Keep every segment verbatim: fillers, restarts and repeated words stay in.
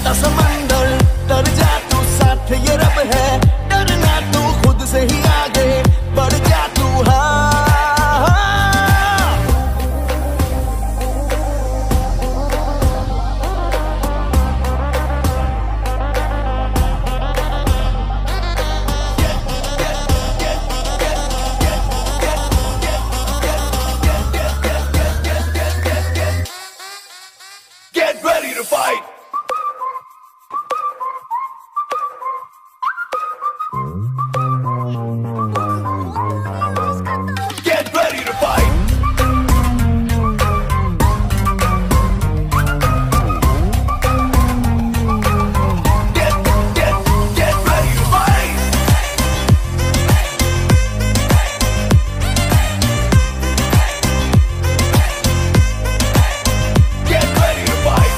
छोटा समंदर, डर जा तू, साथ ये रब है, डरना तू खुद से ही आगे बढ़ जा तू। हाँ Get ready to fight! Get ready to fight! Get, get, get ready to fight! Get ready to fight!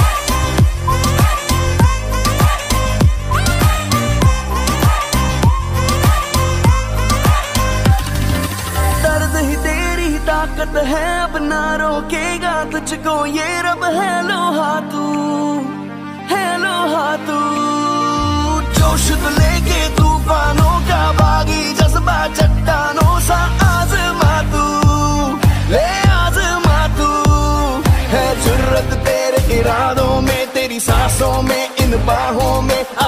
दर्द ही तेरी ताकत है, अब ना रोकेगा तुझको ये रब है। लोहा तू है, लोहा तू, जोश तो लेके तूफानों का बागी, जज्बा चट्टानों सा आजमा तू, ले आजमा तू। है जुर्रत तेरे इरादों में, तेरी सांसों में, इन बाहों में,